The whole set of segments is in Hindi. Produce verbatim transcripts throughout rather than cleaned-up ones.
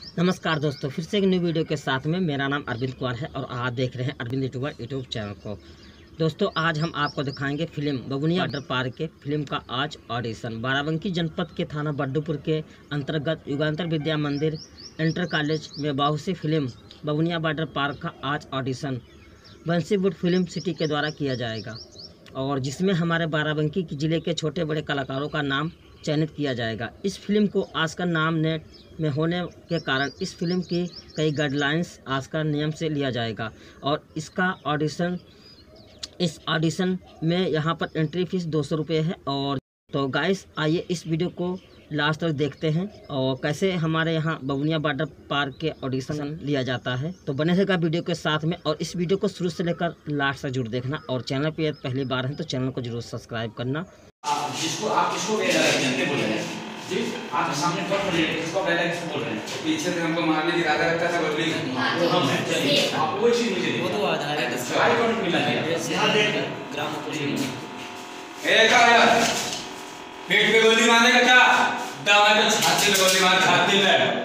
नमस्कार दोस्तों, फिर से एक न्यू वीडियो के साथ में मेरा नाम अरविंद कुमार है और आप देख रहे हैं अरविंद यूट्यूबर यूट्यूब चैनल को। दोस्तों, आज हम आपको दिखाएंगे फिल्म बबुनिया वाटर पार्क के फिल्म का आज ऑडिशन। बाराबंकी जनपद के थाना बड्डूपुर के अंतर्गत युगांतर विद्या मंदिर इंटर कॉलेज में बाहुसी फिल्म बबुनिया वाटर पार्क का आज ऑडिशन बंसीवुड फिल्म सिटी के द्वारा किया जाएगा और जिसमें हमारे बाराबंकी जिले के छोटे बड़े कलाकारों का नाम चयनित किया जाएगा। इस फिल्म को आस्कर नाम नेट में होने के कारण इस फिल्म की कई गाइडलाइंस आस्कर नियम से लिया जाएगा और इसका ऑडिशन इस ऑडिशन में यहाँ पर एंट्री फीस दो सौ रुपये है। और तो गाइस, आइए इस वीडियो को लास्ट तक देखते हैं और कैसे हमारे यहाँ बबुनिया वाटर पार्क के ऑडिशन लिया जाता है। तो बने रहेगा वीडियो के साथ में और इस वीडियो को शुरू से लेकर लास्ट तक जरूर देखना और चैनल पे पहली बार है तो चैनल को जरूर सब्सक्राइब करना। आप जिसको आप किसको जानते बोल रहे हैं जी, आप सामने कौन बोल रहे हैं, किसको पहले किसको बोल रहे हैं? पीछे से हमको मारने की इरादा रखता था बदली वो हम हैं। चलिए आप वो चीज मुझे वो तो आधार है आई कौन मिला है यहां देख ग्राम पुलिस ए का यार पेट पे गोली मारने का क्या दवा तो छाती में गोली मार छाती में।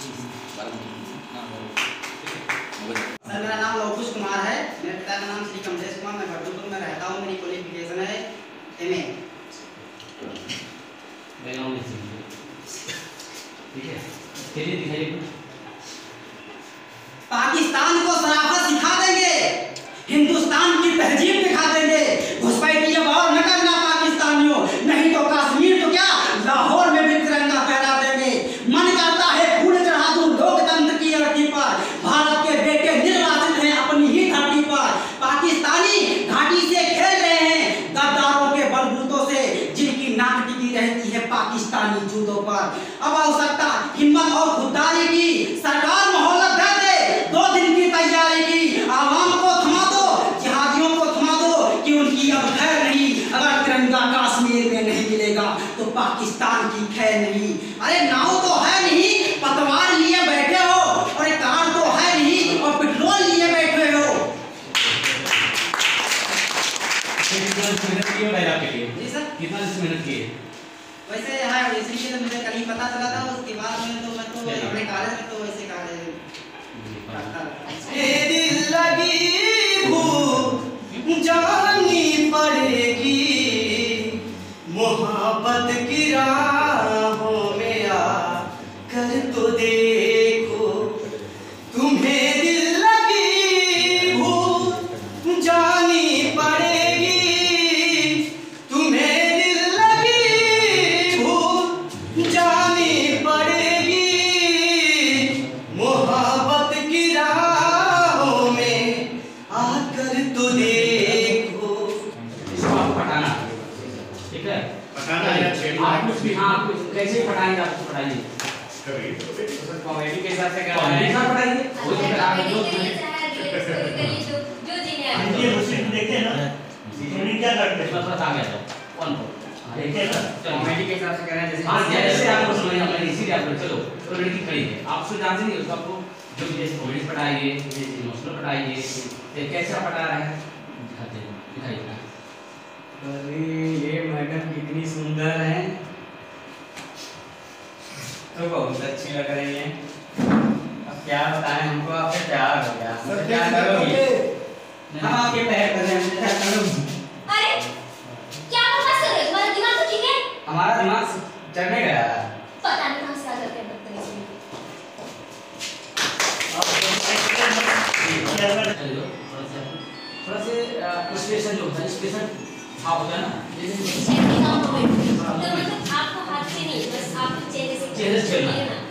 सर, मेरा नाम लवकुश कुमार है। मेरे पिता का नाम श्री कमलेश कुमार, मैं बड्डूपुर में रहता हूँ। मेरी क्वालिफिकेशन है एमए। ठीक है, चलिए दिखाइए। पाकिस्तान को शराफत सिखा देंगे, हिंदुस्तान की तहजीब दिखा देंगे। घुसपैठी अब और न करना पाकिस्तानियों, नहीं तो कश्मीर तो क्या लाहौर में भी तिरंगा फहरा देंगे। मन करता है फूल चढ़ा दूं लोकतंत्र की अर्थी पर, भारत के बेटे निर्वाचित हैं अपनी ही धरती पर। पाकिस्तानी घाटी से खेल रहे हैं गद्दारों के बलबूतों से, जिनकी नाक टिकी रहती है पाकिस्तानी जूतों पर। अब आवश्यकता हिम्मत और खुददारी की, सरकार मोहलत दे दे दो दिन की तैयारी की। आवाम को थमा दो, जिहादियों को थमा दो कि उनकी अब खैर नहीं। अगर तिरंगा कश्मीर में नहीं मिलेगा तो पाकिस्तान की खैर नहीं। अरे नाव तो है नहीं, पतवार लिए बैठे हो, और एक कार तो है नहीं और पेट्रोल लिए बैठे हो। जी सर, कितना मेहनत की है? वैसे है इसी के मुझे कल ही पता चला था। उसके बाद में तो मैं तो अपने कॉलेज में तो वैसे कॉलेज ए दिल लगी भूख जानी पड़ेगी, मोहब्बत की राहों में आकर तो देखो। तुम्हें दिल लगी भूख जानी पड़ेगी, तुम्हें दिल लगी भूख जानी पड़ेगी, मोहब्बत की राहों में आकर तो देखो। इसको आप पटाना, ठीक है? पटाना या छेड़ना आप कुछ भी, हाँ कुछ कैसे पटाएंगे आप पटाइए। कॉमेडी के हिसाब से क्या कॉमेडी का पटाइए वो तो आप लोग जो जीने आए ये मुस्लिम देखे ना उन्हें क्या करते हैं बस आ गया तो कौन को देखे ना कॉमेडी के हिसाब से कह रहे हैं जैसे हां जैसे आपको समझ में इसीलिए आप चलो तो लड़की खड़ी है आप उसको जानते नहीं, उसको आपको जो जैसे कॉमेडी पटाइए जैसे इमोशनल पटाइए ये कैसा पटा रहा है दिखाते दिखाइए। अरे ये मैडम कितनी सुंदर है, तो बहुत अच्छी लग रही है। अब क्या बताएं, हमको आपसे प्यार हो गया। सर क्या करोगे? हम आपके पैर कर रहे हैं, क्या करोगे? अरे क्या बकवास कर रहे हो? तुम्हारा दिमाग तो ठीक है? हमारा दिमाग चढ़ने गया है। पता नहीं कहां से आ जाते हैं बदतमीजी। थोड़ा से एक्सप्रेशन जो होता है एक्सप्रेशन आप होता है ना जैसे ऐसे काम हो गए तो मतलब आपको हाथ से नहीं बस आपके चेहरे से चेहरे से खेलना है।